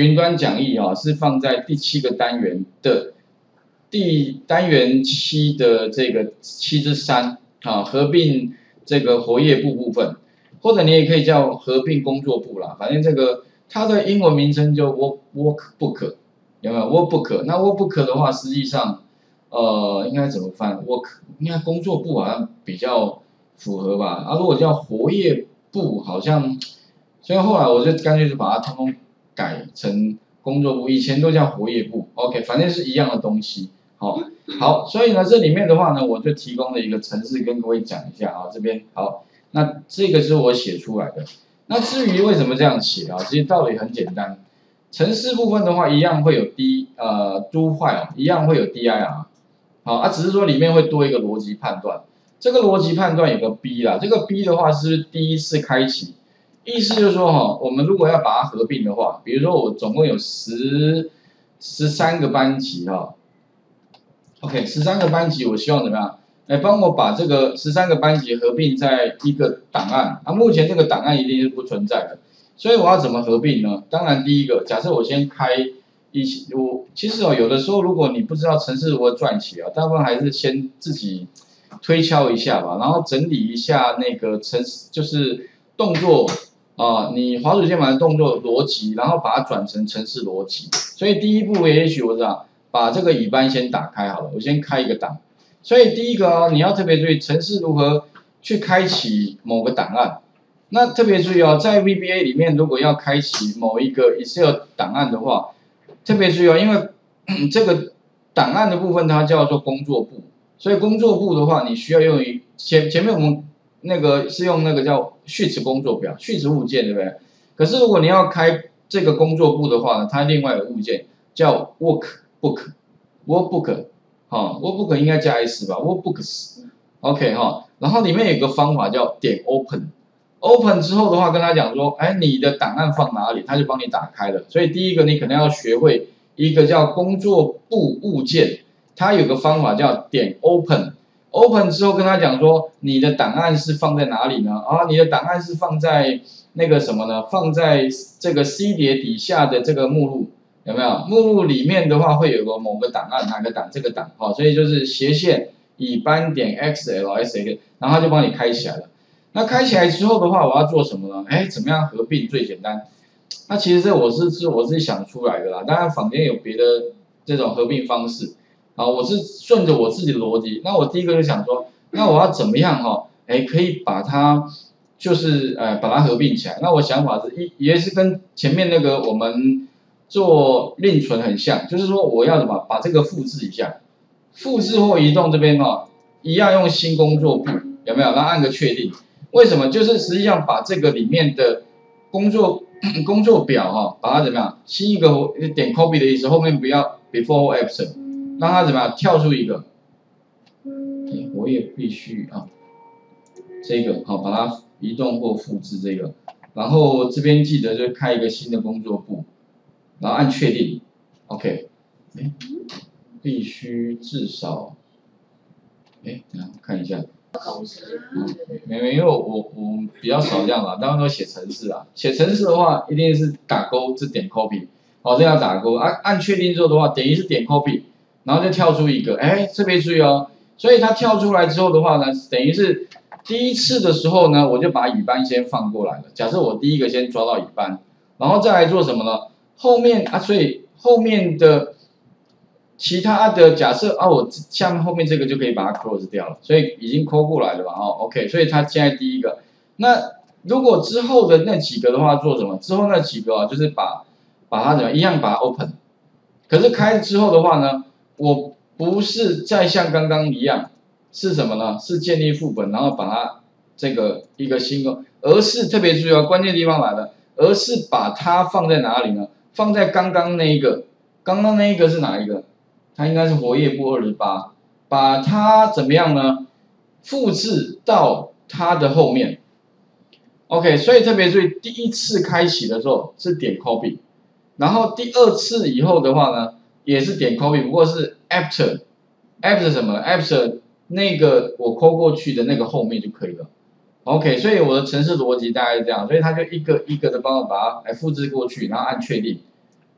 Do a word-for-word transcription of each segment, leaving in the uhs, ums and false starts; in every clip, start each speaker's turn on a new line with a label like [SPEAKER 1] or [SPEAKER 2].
[SPEAKER 1] 云端讲义啊，是放在第七个单元的第单元七的这个七之三啊，合并这个活页部部分，或者你也可以叫合并工作部啦，反正这个它的英文名称就 work workbook， 有没有 workbook？ 那 workbook 的话，实际上呃应该怎么翻 ？work 应该工作部好像比较符合吧？啊，如果叫活页部，好像，所以后来我就干脆就把它通通改成工作部，以前都叫活页部 ，OK， 反正是一样的东西。好，好，所以呢，这里面的话呢，我就提供了一个程式跟各位讲一下啊，这边好，那这个是我写出来的。那至于为什么这样写啊，其实道理很简单，程式部分的话，一样会有 D 呃 do while， 一样会有 dir， 好，啊，只是说里面会多一个逻辑判断，这个逻辑判断有个 B 啦，这个 B 的话是第一次开启，意思就是说哈，我们如果要把它合并的话，比如说我总共有十十三个班级哈。OK， 十三个班级，我希望怎么样？来帮我把这个十三个班级合并在一个档案。啊，目前这个档案一定是不存在的，所以我要怎么合并呢？当然，第一个，假设我先开一起，我其实哦，有的时候如果你不知道程式如何撰写啊，大部分还是先自己推敲一下吧，然后整理一下那个程就是动作啊，你滑鼠键盘的动作逻辑，然后把它转成程式逻辑。所以第一步，也许我知道。把这个乙班先打开好了，我先开一个档。所以第一个哦，你要特别注意程式如何去开启某个档案。那特别注意哦，在 V B A 里面，如果要开启某一个 Excel 档案的话，特别注意哦，因为这个档案的部分它叫做工作部，所以工作部的话，你需要用于前前面我们那个是用那个叫序词工作表、序词物件，对不对？可是如果你要开这个工作部的话呢，它另外有物件叫 work。book workbook 哈 workbook 应该加 s 吧 workbooks OK 哈，然后里面有个方法叫点 open open 之后的话跟他讲说，哎，你的档案放哪里，他就帮你打开了。所以第一个你可能要学会一个叫工作部物件，它有个方法叫点 open open 之后跟他讲说，你的档案是放在哪里呢？啊，你的档案是放在那个什么呢？放在这个 C 碟底下的这个目录。有没有目录里面的话会有个某个档案，哪个档这个档，好，所以就是斜线乙班点 xlsx， 然后它就帮你开起来了。那开起来之后的话，我要做什么呢？哎，怎么样合并最简单？那其实这我是是我自己想出来的啦，当然坊间有别的这种合并方式啊，我是顺着我自己的逻辑。那我第一个就想说，那我要怎么样哈？哎，可以把它就是呃把它合并起来。那我想法是一也是跟前面那个我们。做另存很像，就是说我要怎么把这个复制一下，复制或移动这边哦，一样用新工作部，有没有？然后按个确定。为什么？就是实际上把这个里面的工作工作表哈、哦，把它怎么样？新一个点 copy 的意思，后面不要 before or after， 让它怎么样跳出一个，我也必须啊，这个好、哦、把它移动或复制这个，然后这边记得就开一个新的工作部。然后按确定 ，OK， 哎，必须至少，哎，等下看一下，嗯，没没，因为我我我比较少这样啦，当然都写程式啊，写程式的话一定是打勾，这点 copy， 好，这样打勾，按按确定之后的话，等于是点 copy， 然后就跳出一个，哎，特别注意哦，所以它跳出来之后的话呢，等于是第一次的时候呢，我就把乙班先放过来了，假设我第一个先抓到乙班，然后再来做什么呢？后面啊，所以后面的其他的假设啊，我下面后面这个就可以把它 close 掉了，所以已经抠过来了吧？哦 ，OK， 所以它现在第一个，那如果之后的那几个的话做什么？之后那几个啊，就是把把它怎么一样把它 open， 可是开之后的话呢，我不是再像刚刚一样是什么呢？是建立副本，然后把它这个一个新的，而是特别注意哦，关键地方来了，而是把它放在哪里呢？放在刚刚那一个，刚刚那一个是哪一个？它应该是活页部二十八，把它怎么样呢？复制到它的后面。OK， 所以特别注意，第一次开启的时候是点 copy， 然后第二次以后的话呢，也是点 copy， 不过是 after after 什么 ？after 那个我抠过去的那个后面就可以了。OK， 所以我的程式逻辑大概是这样，所以它就一个一个的帮我把它来复制过去，然后按确定。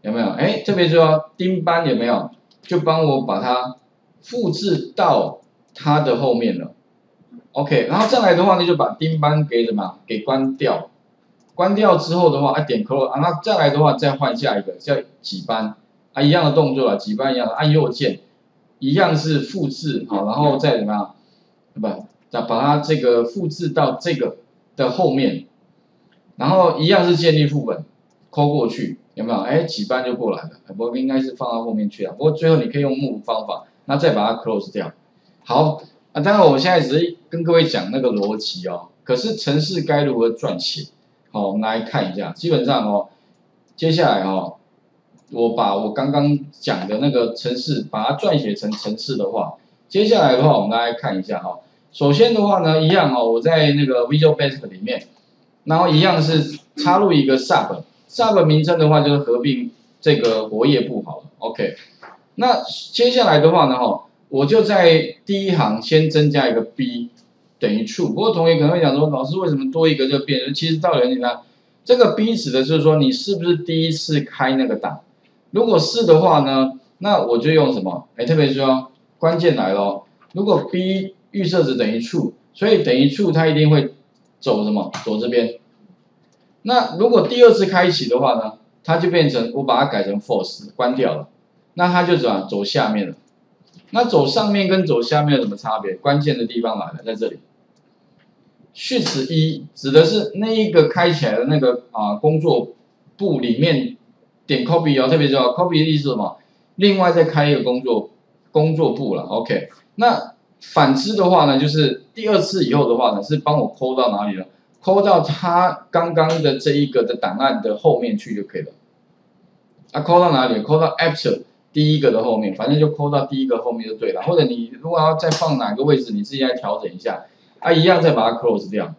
[SPEAKER 1] 有没有？哎，特别注意哦，钉班有没有？就帮我把它复制到它的后面了。OK， 然后再来的话呢，就把钉班给什么？给关掉。关掉之后的话，啊点 close， 啊，那再来的话再换下一个叫几班，啊一样的动作了，几班一样的，按右键，一样是复制，好，然后再怎么样，不，再把它这个复制到这个的后面，然后一样是建立副本，抠过去，有没有？哎，几班就过来了，不过应该是放到后面去了，不过最后你可以用目录方法，那再把它 close 掉。好，啊，当然我现在只是跟各位讲那个逻辑哦，可是程式该如何撰写？好，我们来看一下，基本上哦，接下来哦，我把我刚刚讲的那个程式，把它撰写成程式的话，接下来的话，我们来看一下哈。首先的话呢，一样哦，我在那个 Visual Basic 里面，然后一样是插入一个 sub，sub 名称的话就是合并这个活页簿好了 ，OK。那接下来的话呢，哈，我就在第一行先增加一个 b。等于 true， 不过同学可能会讲说，老师为什么多一个就变？其实道理很简单，这个 B 指的就是说你是不是第一次开那个档？如果是的话呢，那我就用什么？哎，特别注意哦，关键来了，如果 B 预设值等于 true， 所以等于 true 它一定会走什么？走这边。那如果第二次开启的话呢，它就变成我把它改成 false， 关掉了，那它就怎么走下面了？那走上面跟走下面有什么差别？关键的地方来了，在这里。Shift 一指的是那一个开起来的那个啊工作簿里面点 copy 哦，特别重要 ，copy 的意思是什么？另外再开一个工作工作簿了 ，OK。那反之的话呢，就是第二次以后的话呢，是帮我抠到哪里了？抠到它刚刚的这一个的档案的后面去就可以了。啊，抠到哪里？抠到 after 第一个的后面，反正就抠到第一个后面就对了。或者你如果要再放哪个位置，你自己来调整一下。啊，一样再把它 close 掉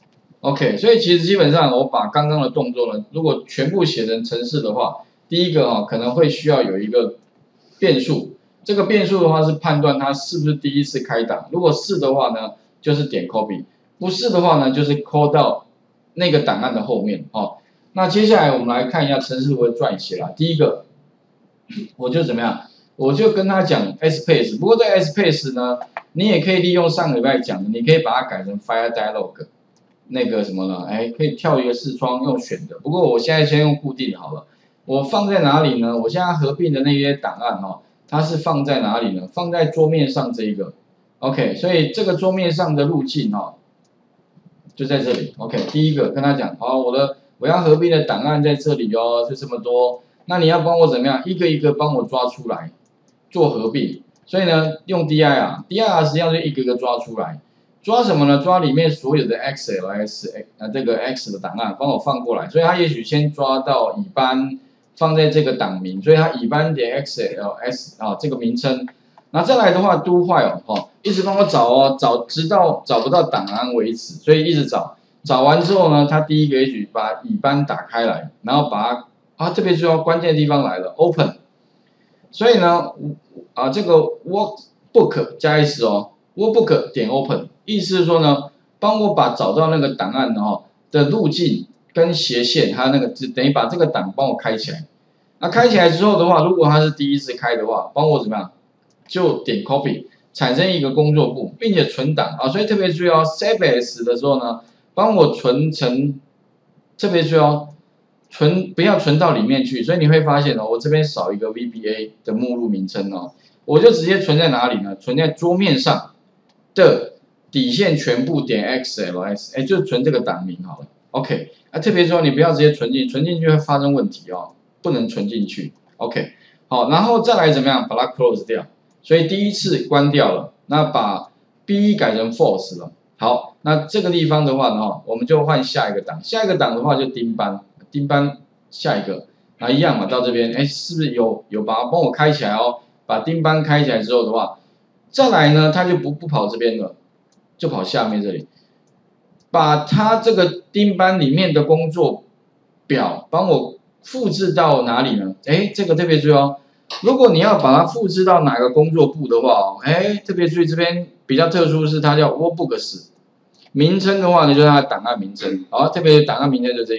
[SPEAKER 1] ，OK， 所以其实基本上我把刚刚的动作呢，如果全部写成程式的话，第一个啊可能会需要有一个变数，这个变数的话是判断它是不是第一次开档，如果是的话呢，就是点 copy， 不是的话呢，就是 call 到那个档案的后面哦。那接下来我们来看一下程式如何撰写啦。第一个，我就怎么样？我就跟他讲 space， 不过在 space 呢，你也可以利用上个礼拜讲的，你可以把它改成 fire dialog， 那个什么呢？哎，可以跳一个视窗用选的。不过我现在先用固定好了。我放在哪里呢？我现在合并的那些档案哦，它是放在哪里呢？放在桌面上这一个。OK， 所以这个桌面上的路径哦，就在这里。OK， 第一个跟他讲，好，我的我要合并的档案在这里哦，就这么多。那你要帮我怎么样？一个一个帮我抓出来。做合并，所以呢，用 dir，dir 实际上就一个一个抓出来，抓什么呢？抓里面所有的 xls 啊这个 x 的档案，帮我放过来。所以它也许先抓到乙班放在这个档名，所以它乙班点 xls 啊这个名称。那再来的话 do while 哦，一直帮我找哦，找直到找不到档案为止，所以一直找。找完之后呢，它第一个也许把乙班打开来，然后把它啊特别重要关键的地方来了 ，open。所以呢，啊，这个 workbook 加 s 哦 ，workbook 点 open， 意思是说呢，帮我把找到那个档案的哈的路径跟斜线，还有那个等于把这个档帮我开起来。那开起来之后的话，如果它是第一次开的话，帮我怎么样？就点 copy 产生一个工作簿，并且存档啊。所以特别注意哦 ，save as 的时候呢，帮我存成，特别注意哦。存不要存到里面去，所以你会发现哦，我这边少一个 V B A 的目录名称哦，我就直接存在哪里呢？存在桌面上的底线全部点 xls， 哎，就存这个档名好了。OK， 啊，特别说你不要直接存进，存进去会发生问题哦，不能存进去。OK， 好，然后再来怎么样把它 close 掉？所以第一次关掉了，那把 B 改成 false 了。好，那这个地方的话呢，我们就换下一个档，下一个档的话就钉班。钉班下一个，啊一样嘛，到这边，哎，是不是有有把它帮我开起来哦？把钉班开起来之后的话，再来呢，它就不不跑这边了，就跑下面这里，把它这个钉班里面的工作表帮我复制到哪里呢？哎，这个特别注意哦，如果你要把它复制到哪个工作簿的话哦，哎，特别注意这边比较特殊是它叫 workbooks， 名称的话呢就是它的档案名称，好，特别档案名称就这个。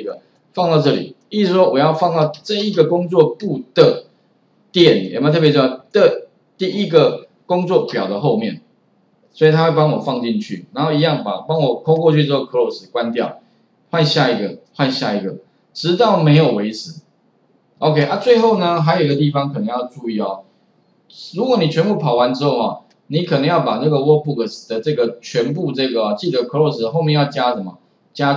[SPEAKER 1] 放到这里，意思说我要放到这一个工作簿的点，有没有特别重要的第一个工作表的后面，所以他会帮我放进去，然后一样把帮我抠过去之后 close 关掉，换下一个，换下一个，直到没有为止。OK 啊，最后呢还有一个地方可能要注意哦，如果你全部跑完之后啊，你可能要把这个 workbook 的这个全部这个记得 close 后面要加什么？加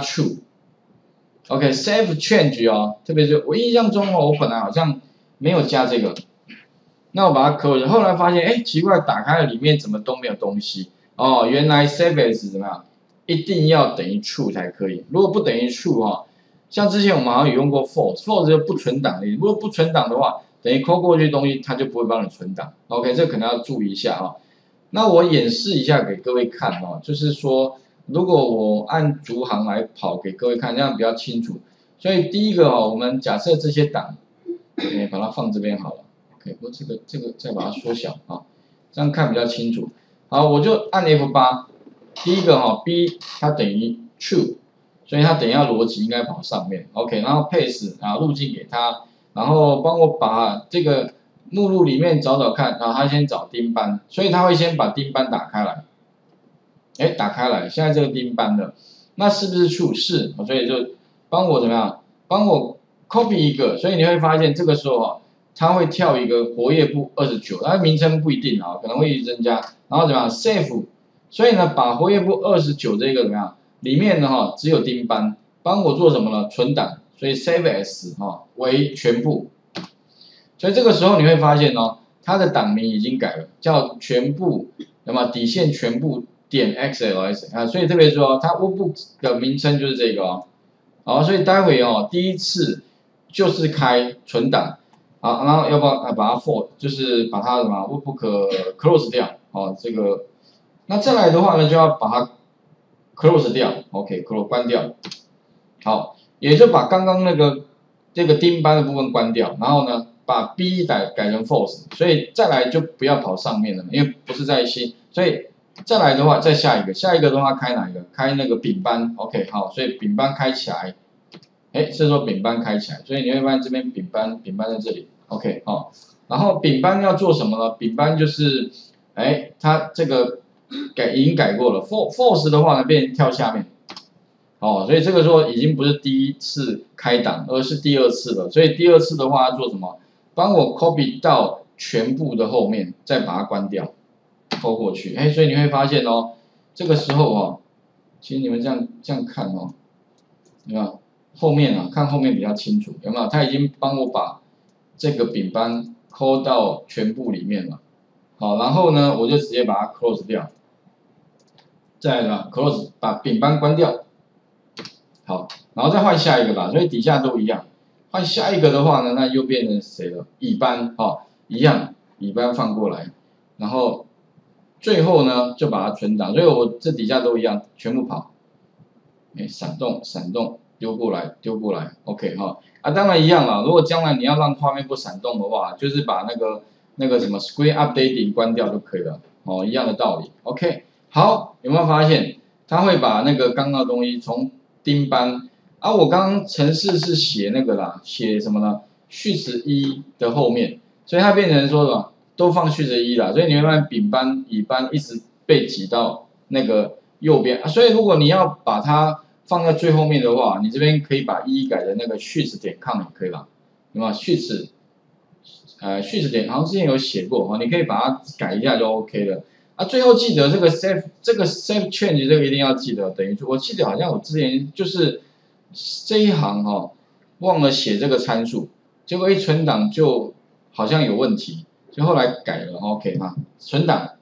[SPEAKER 1] true。OK，save change 哦，特别是我印象中哦，我本来好像没有加这个，那我把它 close， 后来发现哎奇怪，打开了里面怎么都没有东西哦，原来 save as 怎么样？一定要等于 true 才可以，如果不等于 true 哈，像之前我们好像有用过 false，false 就不存档的，如果不存档的话，等于抠过去的东西它就不会帮你存档。OK， 这可能要注意一下哈。那我演示一下给各位看哦，就是说。如果我按逐行来跑给各位看，这样比较清楚。所以第一个哦，我们假设这些档，哎，把它放这边好了。OK， 不过这个这个再把它缩小啊，这样看比较清楚。好，我就按 F 八， 第一个哈、哦、B 它等于 true， 所以它等于要逻辑应该跑上面。OK， 然后 paste 啊路径给它，然后帮我把这个目录里面找找看，然后它先找钉班，所以它会先把钉班打开来。哎，打开来，现在这个钉班的，那是不是 true？ 是，所以就帮我怎么样？帮我 copy 一个，所以你会发现这个时候啊，它会跳一个活页簿二十九，它名称不一定啊，可能会一直增加，然后怎么样 save？ 所以呢，把活页簿二十九这个怎么样？里面呢哈只有钉班，帮我做什么呢？存档，所以 save as 哈为全部，所以这个时候你会发现哦，它的档名已经改了，叫全部，那么底线全部。点 X L S 啊，所以特别说它 workbook 的名称就是这个哦，好，所以待会哦第一次就是开存档，好，然后要不要啊把它 for 就是把它什么 workbook close 掉哦，这个，那再来的话呢就要把它 close 掉 ，OK close 关掉，好，也就把刚刚那个这个钉班的部分关掉，然后呢把 B 改改成 false， 所以再来就不要跑上面了，因为不是在新，所以。再来的话，再下一个，下一个的话开哪一个？开那个丙班 ，OK， 好，所以丙班开起来，哎，这时候丙班开起来，所以你会发现这边丙班，丙班在这里 ，OK， 好，然后丙班要做什么呢？丙班就是，哎，它这个改已经改过了 ，for false 的话呢，变成跳下面，哦，所以这个时候已经不是第一次开档，而是第二次了，所以第二次的话要做什么？帮我 copy 到全部的后面，再把它关掉。拖过去，哎，所以你会发现哦，这个时候哦，其实你们这样这样看哦，有没有？后面啊，看后面比较清楚，有没有？他已经帮我把这个丙班抠到全部里面了，好，然后呢，我就直接把它 close 掉，再来呢 close 把丙班关掉，好，然后再换下一个吧，所以底下都一样，换下一个的话呢，那又变成谁了？乙班，哦，一样，乙班放过来，然后。最后呢，就把它存档，所以我这底下都一样，全部跑，哎，闪动闪动丢过来丢过来 ，OK 哈，啊当然一样啦，如果将来你要让画面不闪动的话，就是把那个那个什么 Screen Updating 关掉就可以了，哦，一样的道理 ，OK， 好，有没有发现它会把那个刚刚的东西从钉班，啊我刚刚程式是写那个啦，写什么呢？序词一的后面，所以它变成说什么？都放序词一啦，所以你会发现丙班、乙班一直被挤到那个右边啊。所以如果你要把它放在最后面的话，你这边可以把一改成那个序词点 com 也可以啦，对吗？序词，呃，序词点好像之前有写过哈，你可以把它改一下就 OK 了。啊，最后记得这个 save 这个 save change 这个一定要记得，等于说我记得好像我之前就是这一行哈、哦、忘了写这个参数，结果一存档就好像有问题。就后来改了 ，OK 哈，存档，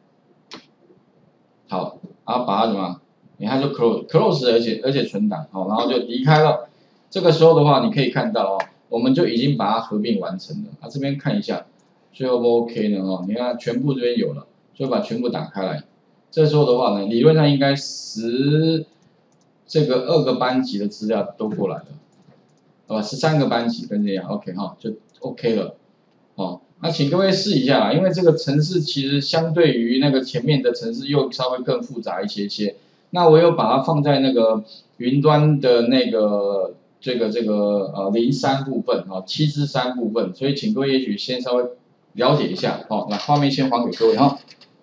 [SPEAKER 1] 好，然后把它什么，你看就 close close， 而且而且存档，好，然后就离开了。这个时候的话，你可以看到哦，我们就已经把它合并完成了。啊，这边看一下，最后 OK 呢哦，你看全部这边有了，就把全部打开来。这时候的话呢，理论上应该十这个二个班级的资料都过来了，好吧，十三个班级跟这样 OK 哈，就 OK 了，哦。那请各位试一下啦，因为这个程式其实相对于那个前面的程式又稍微更复杂一些些。那我有把它放在那个云端的那个这个这个呃零三部分啊，七之三部分，所以请各位也许先稍微了解一下哦。那画面先还给各位哈。